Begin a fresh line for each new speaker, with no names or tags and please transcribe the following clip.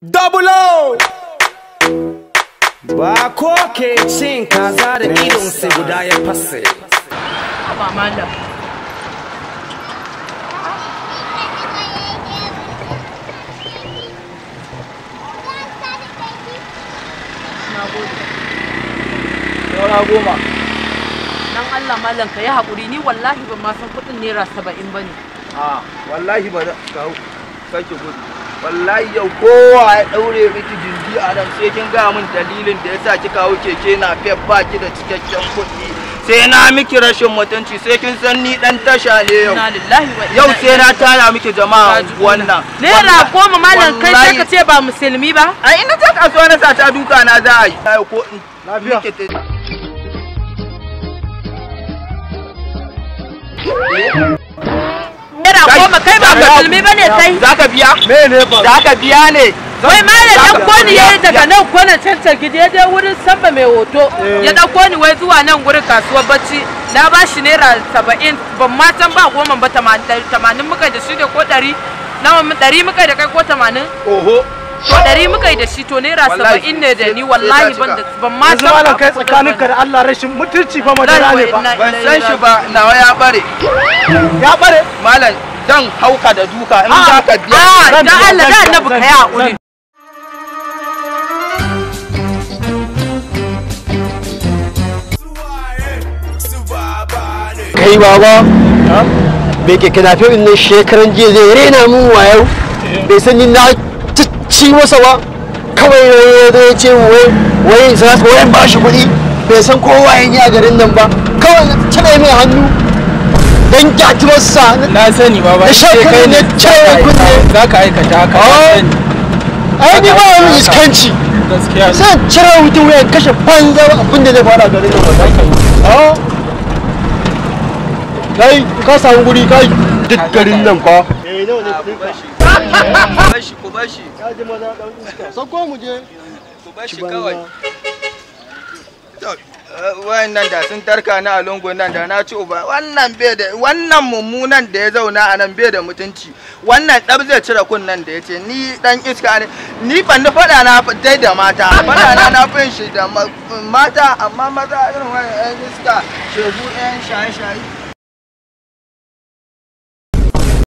Double O! Ba ko ke cin kaza da idon sai guda ya fase.
Ba malam.
Saura goma.
Dan Allah malam ka yi haƙuri, ni wallahi ban ma san kuɗin naira 70 bane.
Wallahi ba za ka sake gudu. Wallahi yau kowa ya daure miki jindi a nan sai kin ga min dalilin da yasa kika hau keke na fef ba ki da cikakken kuɗi. Sai na miki rashin mutunci sai kin san ni dan tasha ne yau.
Inna lillahi wa inna
Yau sai na tara miki jama'a wannan.
Naira goma malam kai sai ka ce ba musulmi ba?
Ai ina ta kasuwa na sata duka na za a yi. Ko in lafiya.
Naira goma kai ba musulmi bane kai?
Zaka biya? Me ne ba? Zaka biya ne.
Wai malam dan koni yayi daga nan konan cancan gidi ya je wurin samba mai hoto. Ya dauko ni wai zuwa nan gurin kasuwar bacci. Na ba shi naira 70 ban ma san ba goma ba 80 muka da shi da ko 100. Nawa 100 muka da kai ko 80?
Oho.
Ko 100 muka da shi to naira 70 ne da ni wallahi ban ma san
malam kai tsakaninka da Allah rashin mutunci fa madara ne fa.
Ban san shi ba nawa ya bare.
Ya bare?
Malam dan hauka da duka in za ka biya.
Dan Allah da annabi kai hakuri.
Kai baba bai ke kana fi ne shekaran jiya zai rena mun wayo bai san ni na ci masa ba kawai ya ce wai za su wayan ba shi kuɗi bai san kowa ya yi a garin nan ba kawai cire mai hannu dan gyatuwarsa
na sani baba
sai kai ne cire kunne
za ka aikata haka
ai ni ba wani iskanci
gaskiya
sai cire wutin wayan kashe banza abinda zai fara garin nan ba za ka yi kai ka samu guri kai duk garin nan fa nawa ne kudin ka
ku bashi
ya ji maza dan iska sako mu je
ku bashi kawai wayannan da sun tarka na a lungun nan da na ci uba wannan bai da wannan mummunan da ya zauna a nan bai da mutunci wannan dab zai cire kunnan da yace ni dan iska ne ni ban da fada na dai da mata fada na fin shi da mata amma maza irin wannan iska shegu yan shaye-shaye